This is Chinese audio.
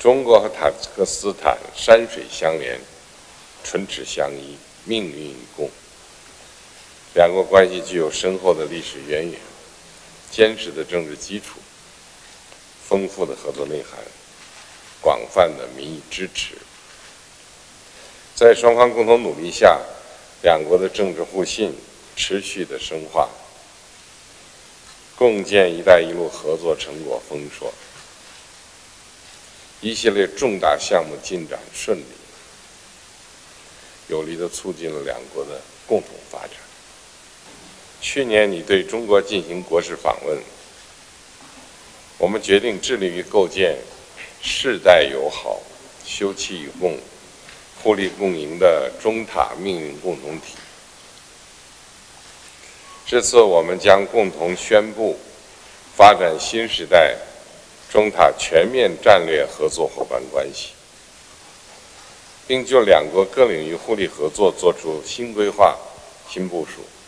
中国和塔吉克斯坦山水相连，唇齿相依，命运与共。两国关系具有深厚的历史渊源、坚实的政治基础、丰富的合作内涵、广泛的民意支持。在双方共同努力下，两国的政治互信持续的深化，共建“一带一路”合作成果丰硕，一系列重大项目进展顺利，有力地促进了两国的共同发展。去年你对中国进行国事访问，我们决定致力于构建世代友好、休戚与共、互利共赢的中塔命运共同体。这次我们将共同宣布发展新时代中塔全面战略合作伙伴关系，并就两国各领域互利合作作出新规划、新部署。